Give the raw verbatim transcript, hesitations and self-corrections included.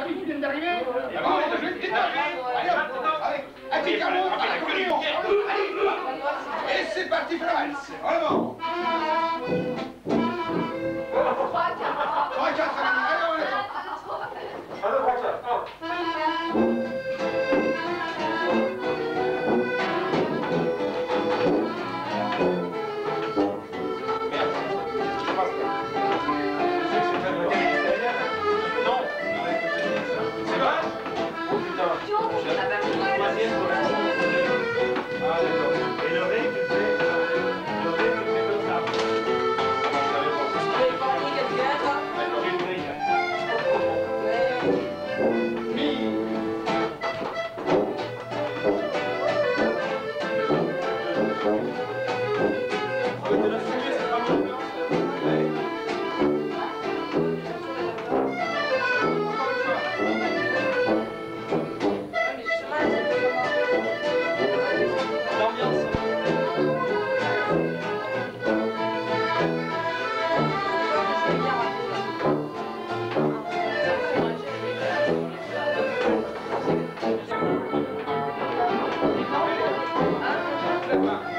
amis qui viennent d'arriver. Ah bon, je vais te détacher. Allez, hop, allez, allez, Carlo, allez, et c'est parti pour la valse. Vraiment. trois, quatre. trois, quatre, allez, on est. un, deux, trois, quatre. Come on.